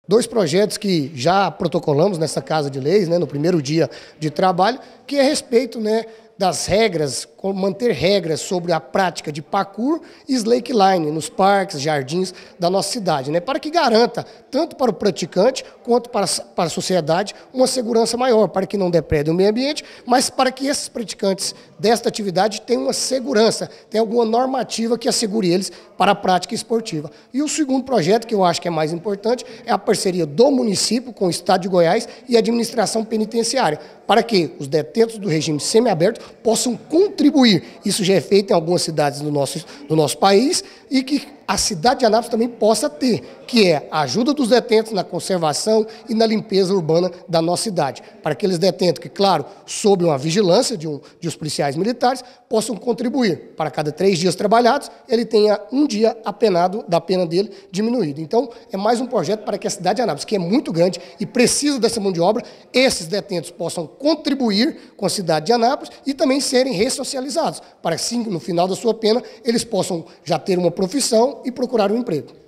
Dois projetos que já protocolamos nessa Casa de Leis, no primeiro dia de trabalho, que é a respeito, das regras, manter regras sobre a prática de parkour e slackline nos parques, jardins da nossa cidade, para que garanta, tanto para o praticante quanto para a sociedade, uma segurança maior, para que não depredem o meio ambiente, mas para que esses praticantes desta atividade tenham uma segurança, tenham alguma normativa que assegure eles para a prática esportiva. E o segundo projeto, que eu acho que é mais importante, é a parceria do município com o Estado de Goiás e a administração penitenciária, para que os detentos do regime semiaberto possam contribuir. Isso já é feito em algumas cidades do nosso país e que a cidade de Anápolis também possa ter, que é a ajuda dos detentos na conservação e na limpeza urbana da nossa cidade. Para aqueles detentos que, claro, sob uma vigilância de os policiais militares, possam contribuir. Para cada 3 dias trabalhados, ele tenha um dia apenado da pena dele diminuído. Então, é mais um projeto para que a cidade de Anápolis, que é muito grande e precisa dessa mão de obra, esses detentos possam contribuir com a cidade de Anápolis e também serem ressocializados, para que, sim, no final da sua pena, eles possam já ter uma profissão e procurar um emprego.